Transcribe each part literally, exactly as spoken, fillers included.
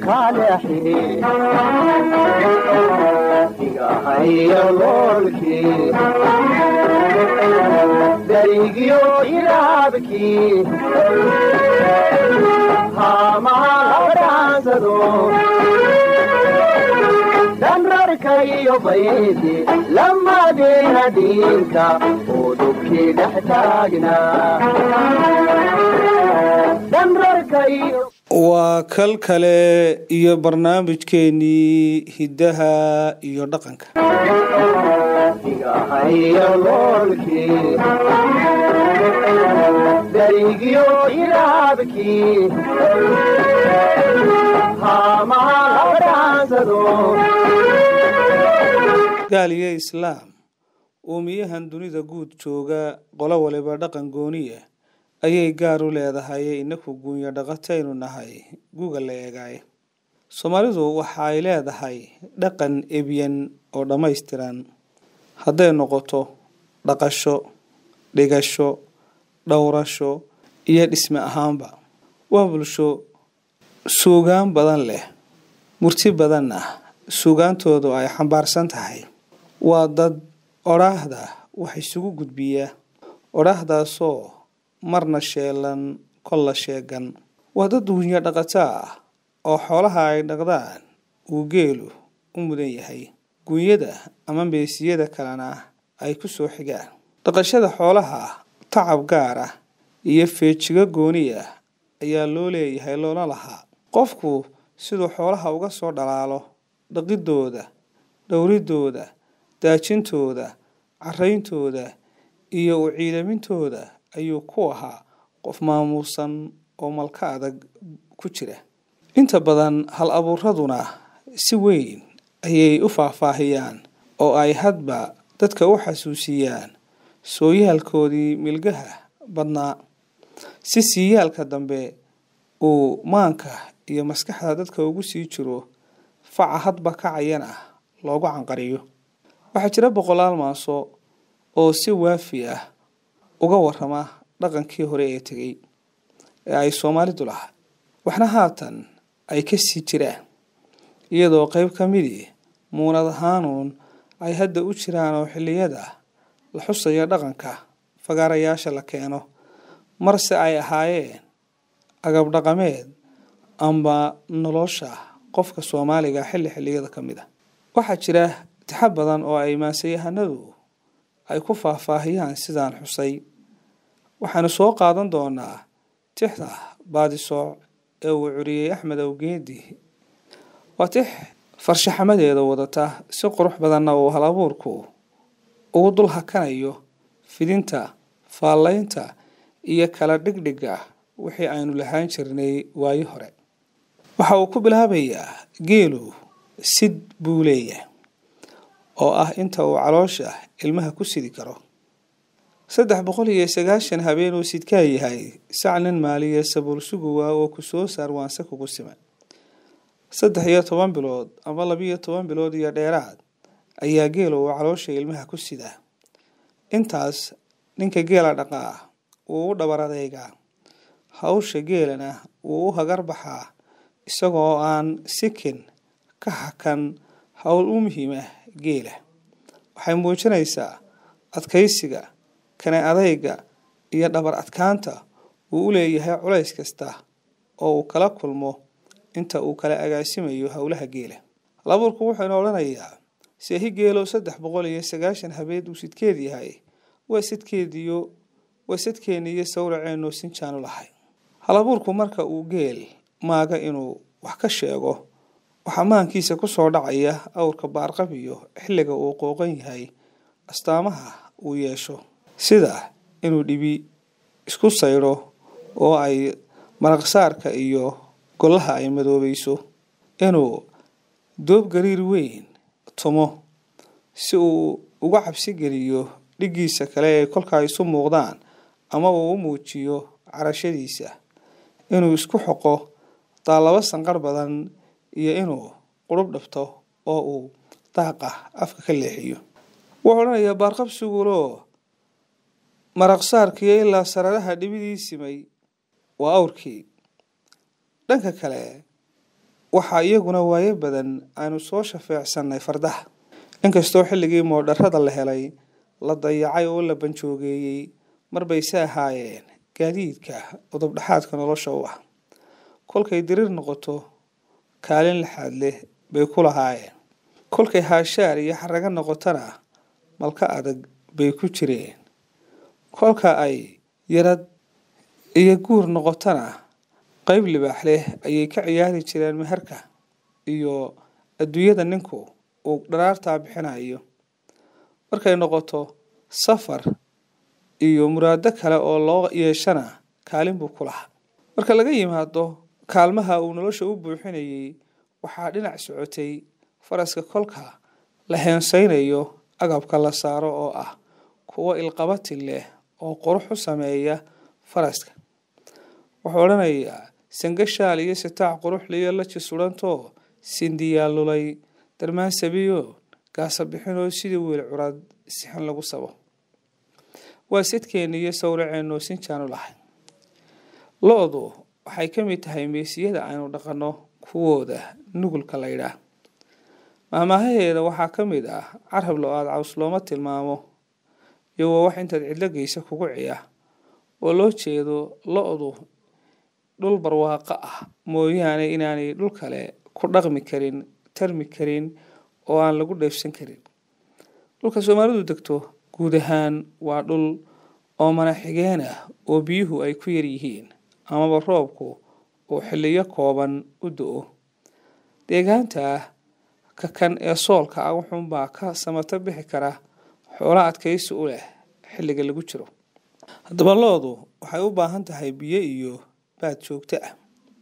كالحي يا مولكي دريقيو إلابكي هاما لبرانسدو دمركيو بيدي لما دينا دينكا ودوكي نحتاجنا دمركيو waa kal kale iyo barnaamijkeenii hidaha iyo dhaqanka gaaliya islaam uumiyahan dunida guud jooga qolo waliba dhaqan gooniya ayay gaar u leedahay inaku guunya dhaqataynu nahay guuga la eegay Soomaalidu waxa ay leedahay dhaqan ebiyan oo dhameystiran haday noqoto dhaqasho dhigasho dhowrasho iyo dhisme ahaanba waa bulsho suugaan badan leh murti badan ah suugaantoodu ay xambaarsan tahay waa dad oraahda wax isugu gudbiya oraahdaasoo marna sheelan kolla sheegan waa dad duunya dhaqata ah oo xoolaha ay dhaqdaan uu geelu u mudan yahay guunyada ama beesiyada kalena ay ku soo xigaan dhaqashada xoolaha tacab gaar ah iyo feejiga gooniya ayaa loo leeyahay loona lahaa qofku sidoo xoolaha uga soo dhalaalo dhaqidooda dhowridooda daajintooda careyntooda iyo u ciidamintooda ayuu ku ahaa qof maamuusan oo malka adag ku jira inta badan hal abuuraduna si weyn ayay u faahfaahiyaan oo ay hadba dadka u xasuusiyaan sooyaalkoodii milgaha badnaa si siyaalka dambe uu maanka iyo maskaxda dadka ugu sii jiro faca hadba kacayana loogu canqariyo waxaa jira boqolaal maaso oo si waafi ah uga warrama dhaqankii hore ee tagay ee ay Soomaalidu lahaa waxna haatan ay ka sii jiraan iyadoo qayb ka mid ah muunad ahaanuun ay hadda u jiraan oo xilliyada la xusayo dhaqanka fagaarayaasha la keeno marse ay ahaayeen agab dhaqameed amba nolosha qofka Soomaaliga xilli xilliyada ka mid ah waxaa jira tixab badan oo ay maasayahanadu ay ku faahfaahiyaan sidaan xusay waxaanu soo qaadan doonaa tixda baadisoo ee uu curiyay Axmed Awgeedi waa tix farshaxamadeeda wadata si qurux badanna oo hal abuurku ugu dul hakanayo fidinta faalaynta iyo kala dhigdhiga wixii aynu lahaan jirnay waayi hore waxa uu ku bilaabayaa geelu sid buu leeyahay oo ah inta uu caloosha ilmaha ku sidi karo saddex boqol iyo sagaashan habeen oo sidka yahay sacnan maaliye sabul suguwa oo ku soo saarwaansa kugu siman saddex iyo toban bilood ama laba iyo toban bilood iyo dheeraad ayaa geelu oo caloosha ilmaha ku sida intaas ninka geela dhaqaa uu dhabaradayga hawsha geelana uu hagar baxaa isagoo aan sikin ka hakan hawl u muhiim ah geela waxay muujinaysaa adkaysiga kana adayga iyo dhabar adkaanta uu u leeyahay culays kasta oo uu kala kulmo inta uu kala agaasimayo hawlaha geela laburku wuxuu noolanayaa seehi geelo saddex boqol iyo sagaashan habeed uu sidkeed yahay waa sidkeediyo waa sidkeeniyo sawraceeno sinjaan lahay halaburku marka uu geel maaga inuu wax ka sheego waxa maankiisa ku soo dhacaya awrka baarqab iyo xilliga uu qooqan yahay astaamaha uu yeesho sida inuu dhibi isku sayro oo ay maraqsaarka iyo golaha ay madoobayso inuu doob gariir weyn tumo si uu uga cabsi geliyo dhigiisa kale ee kolka ay isu muuqdaan ama uu u muujiyo carashadiisa inuu isku xoqo taalaba sanqar badan iyo inuu qurub dhafto oo uu daaqa afka ka leexiyo wuxuu oranayaa baarqab sugulo maraqsaarkii ilaa sararaha dhibidiisimay waa awrkii dhanka kale waxaa iyaguna waayo badan aanu soo shafeecsanay fardaha inkastoo xilligii moodharrada la helay la dayacay oo la banjoogeeyey marbayse ahaayeen gaadiidka udub dhaxaadka nolosha u ah kolkay dirir noqoto kaalin laxaad leh bay ku lahaayeen kolkay haashaar iyo xaraga noqotana malka adag bay ku jireen kolka ay yarad iyo guur noqotana qayb libaax leh ayay ka ciyaari jireen meherka iyo adduunyada ninku uu dharaartaa bixinayo markay noqoto safar iyo muraado kale oo loo yeeshana kaalin buu ku lahaa marka laga yimaado kaalmaha uu nolosha u buuxinayay waxaa dhinac socotay faraska kolka la heensaynayo agabka la saaro oo ah kuwa ilqabati leh oo qurux u sameeya faraska wuxuu odhanayaa sangashaal iyo sitaac qurux liyo la jisudhantoo sindiyaalulay darmaan sabiyo gaasa bixinoo sidii wiil curad sixan lagu sabo waa sidkeenni iyo sawraceenno sinjaanu lahay lo-du waxay ka mid tahay meesiyada aynu dhaqanno kuwooda nugulka la ydhaah maahmaahaheeda waxaa ka mid ah carab lo-aad caws looma tilmaamo iyagoo wax intaad cidlo geysa kugu ciya oo loo jeedo lo-du dhul barwaaqo ah mooyaane inaanay dhul kale ku dhaqmi karin tarmi karin oo aan lagu dheefsan karin dhulka Soomaalidu degto guud ahaan waa dhul oo mana xigeen ah oo biyuhu ay ku yar yihiin amaba roobku oo xilliyo kooban u da'o deegaanta ka kan ee soolka ah wuxuun baa ka samata bixi kara xoolo adkaysi u leh xilliga lagu jiro haddaba lo-du waxay u baahan tahay biyo iyo baad joogto ah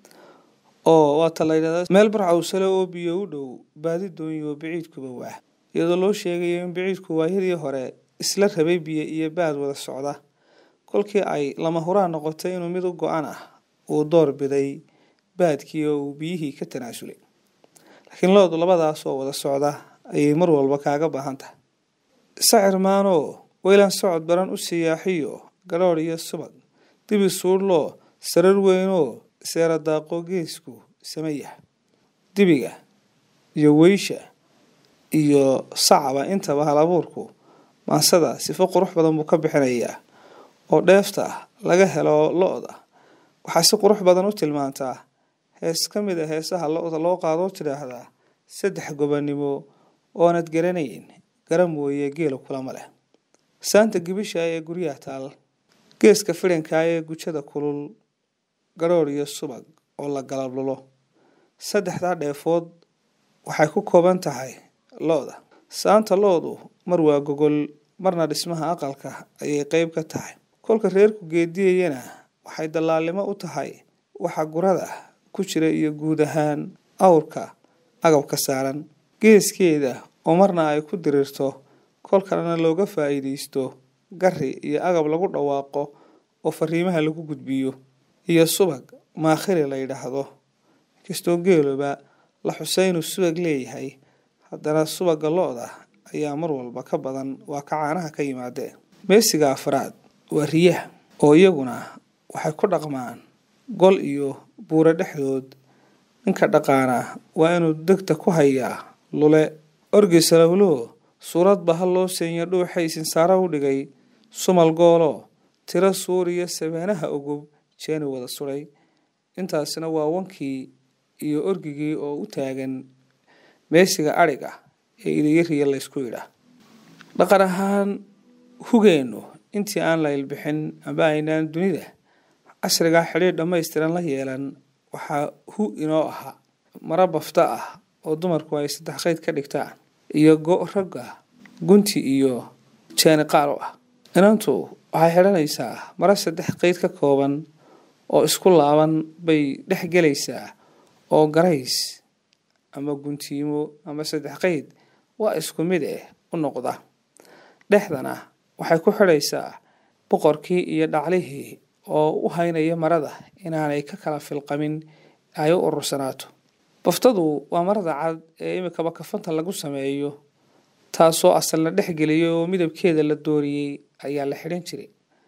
oo waa talaydada meel barcawsale oo biyo u dhow baadi doonyo biciidkuba waa iyadoo loo sheegayo in biciidku waayadii hore isla rabay biyo iyo baad wada socda kolkii ay lama huraan noqotay inuu mid u go-an ah uu door biday baadkii oo uu biyihii ka tanaasulay laakiin lo-du labadaas oo wada socda ayay mar walba kaaga baahan tahay sacir maanoo weylan socod baran u siyaaxiyo garoor iyo subag dibi suudhloo sarar weynoo seera daaqo geesku sameeya dibiga iyo weysha iyo sacaba intaba hal abuurku maansada sifo qurux badan buu ka bixinayaa oo dheefta laga helo lo-da waxaa si qurux badan u tilmaantaa hees ka mid ah heesaha lo-da loo qaado tidhaahdaa saddex gobonimo oonad garanayn garan mooye geela kulama leh saanta gibisha ee guryaha taal geeska firinka ee gujada kulul garoor iyo subag oo la galablulo saddexdaa dheefood waxay ku kooban tahay lo-da saanta lo-du mar waa gogol marna dhismaha aqalka ayay qayb ka tahay kolka reerku geediyayana waxay dallaalnimo u tahay waxa gurada ku jira iyo guud ahaan awrka agabka saaran geeskeeda oo marna ay ku dirirto kolkana looga faa'iideysto gari iyo agab lagu dhawaaqo oo fariimaha lagu gudbiyo iyo subag maakhiri la yidhaahdo kastoo geeloba la xuseynu subag leeyahay haddana subaga lo-da ayaa mar walba ka badan waa ka caanaha ka yimaadeen meesiga afraad waa riyaha oo iyaguna waxay ku dhaqmaan gol iyo buuro dhexdood ninka dhaqaana waa inuu degta ku hayaa lule orgisalawlo suurad ba hal loo seenya dhuuxaysin saara u dhigay sumal goolo tiro suuriya sabeanaha ogub jeeni wada suray intaasina waa wankii iyo orgigii oo u taagan meesiga adhiga ee idayariya laysku yidhaah dhaqan ahaan hugeennu intii aan la ilbixin amba aynaan dunida casrigaa xidhiir dhammaystiran la yeelan waxaa hu inoo ahaa mara bafta ah oo dumarku ay saddex qayd ka dhigtaan iyo go' ragga gunti iyo jeeni qaar u ah inantu waxay xidhanaysaa mara saddex qayd ka kooban oo isku laaban bay dhex gelaysaa oo garays ama guntiimo ama saddex qayd waa isku mid eh u noqda dhexdana waxay ku xidhaysaa boqorkii iyo dhaclihii oo u haynaya marada inaanay ka kala filqamin ay u urursanaato baftadu waa marada cad ee imikaba kafanta lagu sameeyo taasoo asal la dhexgeliyay oo midabkeeda la dooriyey ayaa la xidhan jiray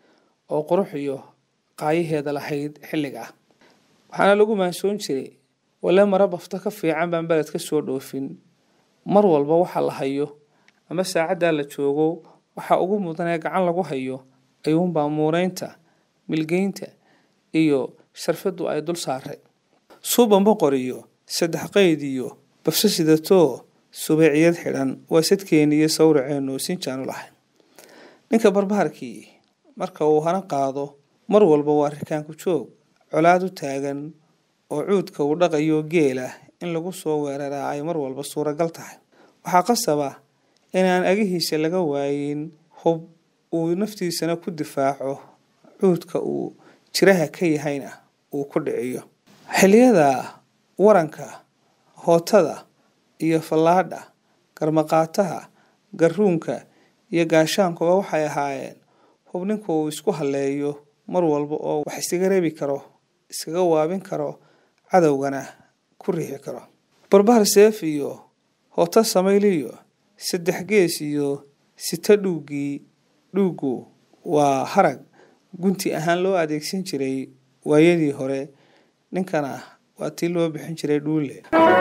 oo qurux iyo qaayaheeda lahayd xilliga waxaana lagu maansoon jiray wala mara bafta ka fiican baan balad ka soo dhoofin mar walba waxa la hayo ama saacada la joogo waxa ugu mudan ee gacan lagu hayo ayuun baa muureynta milgeynta iyo sharfadu ay dul saaray suuban boqoriyo saddex qayd iyo bafsa sidato subeeciyad xiran waa sadkeeni iyo sawraceeno sin jaanu lahayn ninka barbaarkii marka uu hana qaado mar walba waa rikaan ku joog colaad u taagan oo cuudka uu dhaqayo geela in lagu soo weeraraa ay mar walba suuragal tahay waxa qasaba inaan agihiisa laga waayin hub uu naftiisana ku difaaco cuudka uu jiraha ka yahayna uu ku dhiciyo xiliyada waranka hootada iyo falaadha garmaqaataha garuunka iyo gaashaanku waxay ahaayeen hubninku uu isku haleeyo mar walba oo wax isaga reebi karo iskaga waabin karo cadawgana ku riixi karo barbaar seef iyo hoota samayliyo saddex gees iyo sita dhuugi dhuugu waa harag gunti ahaan loo adeegsan jiray waayadii hore ninkana waa tii loo bixin jiray dhuule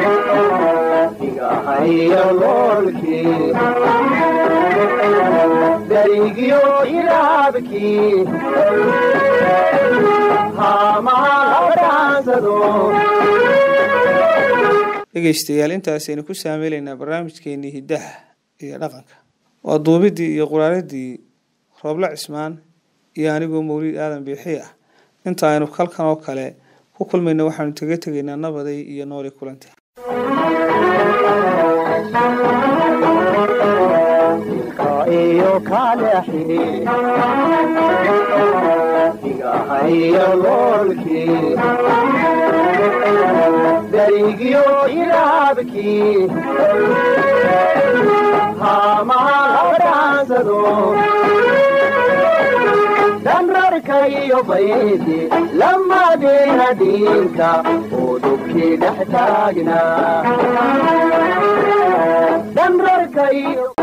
igahayo loolkii darigiyo ilaabkii haamahalaadaansado dhegeystayaal intaasaynu ku saameynaynaa barnaamijkeenii hiddaha iyo dhaqanka waa duubidii iyo quraaradii Roobla Cismaan iyo anigoo Mawlid Aadan Biixi ah inta aynu kalkan oo kale ku kulmayna waxaanu taga tagaynaa nabaday iyo nooli kulanta iyo kaleexi igahayo loolkii darigiyo ilaabkii haamahalaadaansado danrarka iyo baydi lamadeena dhiinka oo dhubkii dhex taagnaa danrarka iyo